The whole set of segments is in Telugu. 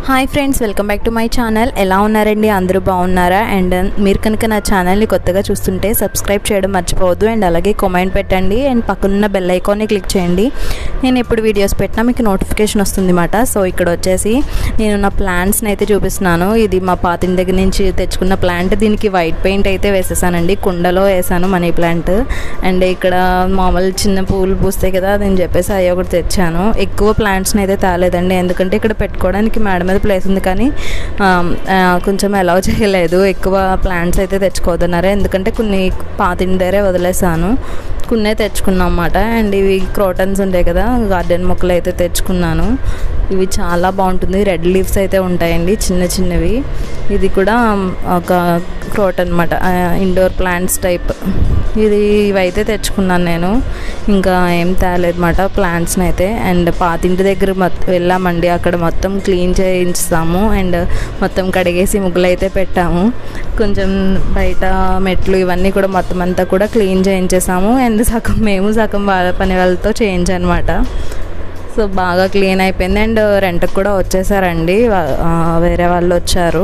Hi friends, welcome back to my channel. ఎలా ఉన్నారండి? అందరూ బాగున్నారా? అండ్ మీరు కనుక నా ఛానల్ని కొత్తగా చూస్తుంటే సబ్స్క్రైబ్ చేయడం మర్చిపోవద్దు. అండ్ అలాగే కామెంట్ పెట్టండి అండ్ పక్కనున్న బెల్ ఐకాన్ని క్లిక్ చేయండి. నేను ఎప్పుడు వీడియోస్ పెట్టినా మీకు నోటిఫికేషన్ వస్తుంది అన్నమాట. సో ఇక్కడ వచ్చేసి నేను నా ప్లాంట్స్ని అయితే చూపిస్తున్నాను. ఇది మా పాతింటి దగ్గర నుంచి తెచ్చుకున్న ప్లాంట్. దీనికి వైట్ పెయింట్ అయితే వేసేసానండి. కుండలో వేసాను మనీ ప్లాంట్. అండ్ ఇక్కడ మామూలు చిన్న పూలు పూస్తాయి కదా, అని చెప్పేసి అవి ఒకటి తెచ్చాను. ఎక్కువ ప్లాంట్స్ని అయితే తేలేదండి, ఎందుకంటే ఇక్కడ పెట్టుకోవడానికి మేడం మీద ప్లేస్ ఉంది, కానీ కొంచెం అలౌ చేయలేదు. ఎక్కువ ప్లాంట్స్ అయితే తెచ్చుకోవద్దన్నారు, ఎందుకంటే కొన్ని పాతింటి దగ్గరే వదిలేసాను. కొన్నే తెచ్చుకున్నాం అన్నమాట. అండ్ ఇవి క్రోటన్స్ ఉంటాయి కదా, గార్డెన్ మొక్కలు అయితే తెచ్చుకున్నాను. ఇవి చాలా బాగుంటుంది. రెడ్ లీవ్స్ అయితే ఉంటాయండి, చిన్న చిన్నవి. ఇది కూడా ఒక క్రోటన్ అన్నమాట, ఇండోర్ ప్లాంట్స్ టైప్. ఇవైతే తెచ్చుకున్నాను నేను. ఇంకా ఏం తేలేదన్నమాట ప్లాంట్స్ని అయితే. అండ్ పాతింటి దగ్గర వెళ్ళామండి, అక్కడ మొత్తం క్లీన్ చేయించాము అండ్ మొత్తం కడిగేసి ముగ్గులు అయితే పెట్టాము. కొంచెం బయట మెట్లు ఇవన్నీ కూడా మొత్తం అంతా కూడా క్లీన్ చేయించేసాము. అండ్ సగం మేము, సగం వాళ్ళ పని వాళ్ళతో చేయించానమాట. సో బాగా క్లీన్ అయిపోయింది. అండ్ రెంట్కి కూడా వచ్చేసారండి, వేరే వాళ్ళు వచ్చారు.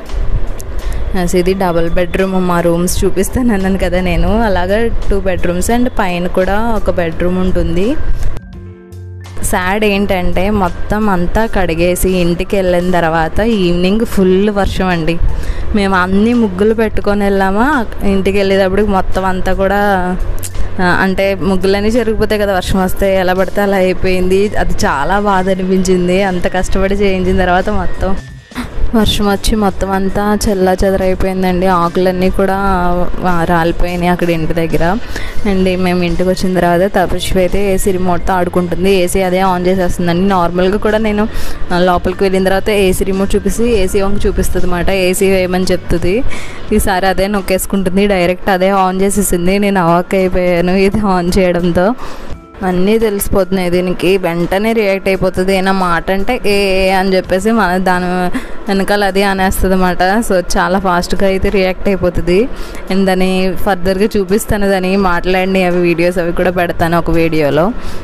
ఇది డబుల్ బెడ్రూమ్. మా రూమ్స్ చూపిస్తాను అన్నాను కదా నేను, అలాగా 2 బెడ్రూమ్స్ అండ్ పైన కూడా ఒక బెడ్రూమ్ ఉంటుంది. సాడ్ ఏంటంటే మొత్తం అంతా కడిగేసి ఇంటికి వెళ్ళిన తర్వాత ఈవినింగ్ ఫుల్ వర్షం అండి. మేము అన్ని ముగ్గులు పెట్టుకొని వెళ్ళామా, ఇంటికి వెళ్ళేటప్పటికి మొత్తం అంతా కూడా అంటే ముగ్గులన్నీ జరిగిపోతాయి కదా, వర్షం వస్తే ఎలా పడితే అలా అయిపోయింది. అది చాలా బాధ అనిపించింది. అంత కష్టపడి చేయించిన తర్వాత మొత్తం వర్షం వచ్చి మొత్తం అంతా చెల్లా చెదరైపోయిందండి. ఆకులన్నీ కూడా రాలిపోయినాయి అక్కడ ఇంటి దగ్గర. అండ్ మేము ఇంటికి వచ్చిన తర్వాత తపస్వి అయితే ఏసీ రిమోట్తో ఆడుకుంటుంది. ఏసీ అదే ఆన్ చేసేస్తుందండి. నార్మల్గా కూడా నేను లోపలికి వెళ్ళిన తర్వాత ఏసీ రిమోట్ చూపిస్తే ఏసీ వంక చూపిస్తుంది అన్నమాట, ఏసీ వేయమని చెప్తుంది. ఈసారి అదే నొక్కేసుకుంటుంది, డైరెక్ట్ అదే ఆన్ చేసేసింది. నేను అవాక్ అయిపోయాను ఇది ఆన్ చేయడంతో. అన్నీ తెలిసిపోతున్నాయి దీనికి, వెంటనే రియాక్ట్ అయిపోతుంది. ఏనా మాట అంటే ఏ అని చెప్పేసి దాని వెనకాల అది అనేస్తుంది అన్నమాట. సో చాలా ఫాస్ట్గా అయితే రియాక్ట్ అయిపోతుంది. అండ్ దాన్ని ఫర్దర్గా చూపిస్తాను, దాన్ని మాట్లాడిని అవి వీడియోస్ అవి కూడా పెడతాను ఒక వీడియోలో.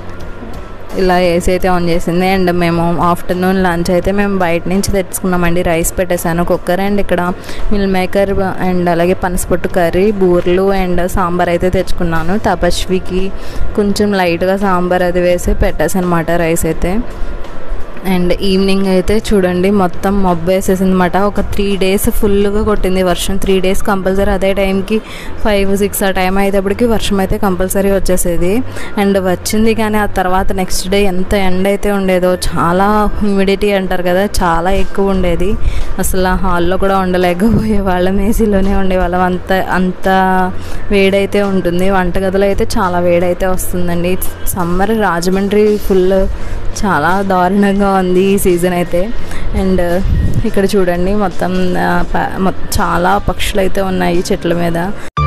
ఇలా ఏసీ అయితే ఆన్ చేసింది. అండ్ మేము ఆఫ్టర్నూన్ లంచ్ అయితే మేము బయట నుంచి తెచ్చుకున్నామండి. రైస్ పెట్టేశాను కుక్కర్, అండ్ ఇక్కడ మిల్ మేకర్ అండ్ అలాగే పనసపొట్టు కర్రీ, బూరెలు అండ్ సాంబార్ అయితే తెచ్చుకున్నాను. తపస్వికి కొంచెం లైట్గా సాంబార్ అది వేసి పెట్టేసాను అన్నమాట రైస్ అయితే. అండ్ ఈవినింగ్ అయితే చూడండి మొత్తం మబ్బు వేసేసింది అన్నమాట. ఒక 3 days ఫుల్గా కొట్టింది వర్షం. 3 days కంపల్సరీ అదే టైంకి 5-6 ఆ టైం అయ్యేటప్పటికి వర్షం అయితే కంపల్సరీ వచ్చేసేది. అండ్ వచ్చింది, కానీ ఆ తర్వాత నెక్స్ట్ డే ఎంత ఎండ అయితే ఉండేదో, చాలా హ్యూమిడిటీ అంటారు కదా, చాలా ఎక్కువ ఉండేది. అసలు హాల్లో కూడా ఉండలేకపోయే వాళ్ళం, ఏసీలోనే ఉండేవాళ్ళం. అంత వేడైతే ఉంటుంది. వంటగదిలో అయితే చాలా వేడైతే వస్తుందండి. సమ్మర్ రాజమండ్రి ఫుల్ చాలా దారుణంగా ఉంది ఈ సీజన్ అయితే. అండ్ ఇక్కడ చూడండి మొత్తం చాలా పక్షులు అయితే ఉన్నాయి చెట్ల మీద.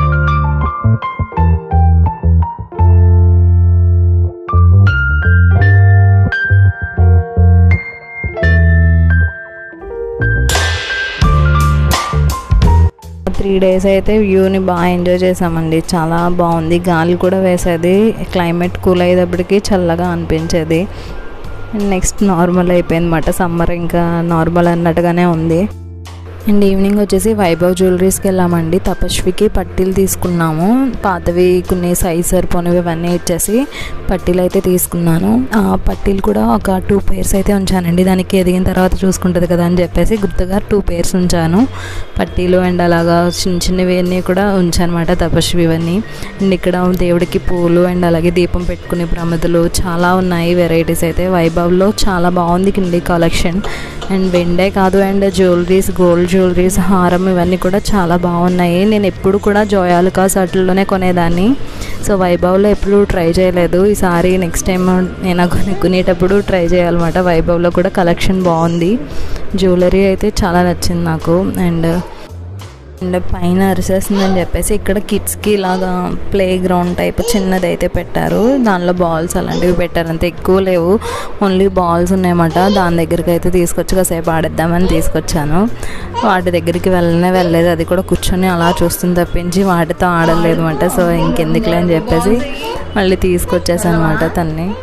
త్రీ డేస్ అయితే వ్యూని బాగా ఎంజాయ్ చేసామండి. చాలా బాగుంది. గాలి కూడా వేసేది, క్లైమేట్ కూల్ అయ్యేటప్పటికి చల్లగా అనిపించేది. నెక్స్ట్ నార్మల్ అయిపోయింది అన్నమాట. సమ్మర్ ఇంకా నార్మల్ అన్నట్టుగానే ఉంది. అండ్ ఈవినింగ్ వచ్చేసి వైభవ్ జ్యువెలరీస్కి వెళ్ళామండి. తపస్వికి పట్టీలు తీసుకున్నాము. పాతవి కొన్ని సైజ్ సరిపోనివి ఇవన్నీ ఇచ్చేసి పట్టీలు అయితే తీసుకున్నాను. ఆ పట్టీలు కూడా ఒక 2 pairs అయితే ఉంచానండి. దానికి ఎదిగిన తర్వాత చూసుకుంటుంది కదా అని చెప్పేసి గుర్తుగా 2 pairs ఉంచాను పట్టీలు. అండ్ అలాగా చిన్న చిన్నవి అన్నీ కూడా ఉంచానమాట తపస్వి ఇవన్నీ. అండ్ ఇక్కడ దేవుడికి పూలు అండ్ అలాగే దీపం పెట్టుకునే ప్రమిదలు చాలా ఉన్నాయి వెరైటీస్ అయితే. వైభవ్లో చాలా బాగుంది కిండి కలెక్షన్. అండ్ వెండే కాదు, అండ్ జ్యువెలరీస్, గోల్డ్ జ్యువెలరీస్, హారం ఇవన్నీ కూడా చాలా బాగున్నాయి. నేను ఎప్పుడు కూడా జోయాలుకాస్ వాటిల్లోనే కొనేదాన్ని. సో వైభవ్లో ఎప్పుడు ట్రై చేయలేదు. ఈసారి నెక్స్ట్ టైం నేను కొనేటప్పుడు ట్రై చేయాలన్నమాట. వైభవ్లో కూడా కలెక్షన్ బాగుంది. జ్యువెలరీ అయితే చాలా నచ్చింది నాకు. అండ్ పైన అరిసేస్తుందని చెప్పేసి ఇక్కడ కిడ్స్కి ఇలాగా ప్లే గ్రౌండ్ టైప్ చిన్నది అయితే పెట్టారు. దానిలో బాల్స్ అలాంటివి పెట్టారు, అంత ఎక్కువ లేవు, ఓన్లీ బాల్స్ ఉన్నాయన్నమాట. దాని దగ్గరికి అయితే తీసుకొచ్చి కాసేపు ఆడేద్దామని తీసుకొచ్చాను. వాటి దగ్గరికి వెళ్ళలేదు, అది కూడా కూర్చొని అలా చూస్తుంది తప్పించి వాటితో ఆడలేదు అన్నమాట. సో ఇంకెందుకులే అని చెప్పేసి మళ్ళీ తీసుకొచ్చేసాను అన్నమాట తన్ని.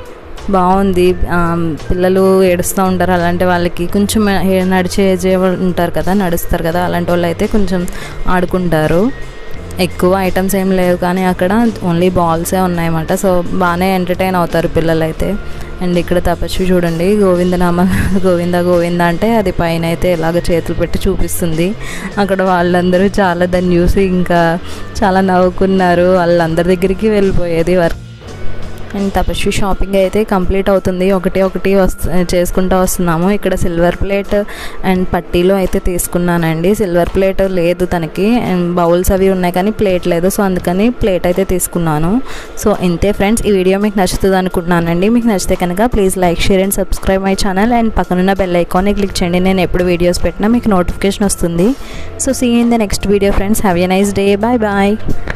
బాగుంది. పిల్లలు ఏడుస్తూ ఉంటారు, అలాంటి వాళ్ళకి కొంచెం నడిచే ఉంటారు కదా, నడుస్తారు కదా, అలాంటి వాళ్ళు అయితే కొంచెం ఆడుకుంటారు. ఎక్కువ ఐటమ్స్ ఏం లేవు కానీ అక్కడ ఓన్లీ బాల్సే ఉన్నాయన్నమాట. సో బాగానే ఎంటర్టైన్ అవుతారు పిల్లలు అయితే. అండ్ ఇక్కడ తపస్వి చూడండి, గోవిందనామ గోవింద గోవింద అంటే అది పైన అయితే ఎలాగ చేతులు పెట్టి చూపిస్తుంది. అక్కడ వాళ్ళందరూ చాలా దాన్ని చూసి ఇంకా చాలా నవ్వుకున్నారు. వాళ్ళందరి దగ్గరికి వెళ్ళిపోయేది వర్క్. అండ్ తపస్వి షాపింగ్ అయితే కంప్లీట్ అవుతుంది. ఒకటి చేసుకుంటూ వస్తున్నాము. ఇక్కడ సిల్వర్ ప్లేట్ అండ్ పట్టీలు అయితే తీసుకున్నానండి. సిల్వర్ ప్లేట్ లేదు తనకి, అండ్ బౌల్స్ అవి ఉన్నాయి కానీ ప్లేట్ లేదు. సో అందుకని ప్లేట్ అయితే తీసుకున్నాను. సో ఇంతే ఫ్రెండ్స్, ఈ వీడియో మీకు నచ్చుతుంది అనుకుంటున్నానండి. మీకు నచ్చితే కనుక please like, share and subscribe my channel. And పక్కనున్న బెల్ ఐకాన్ని క్లిక్ చేయండి. నేను ఎప్పుడు వీడియోస్ పెట్టినా మీకు నోటిఫికేషన్ వస్తుంది. So see you in the next video friends. Have a nice day. Bye bye.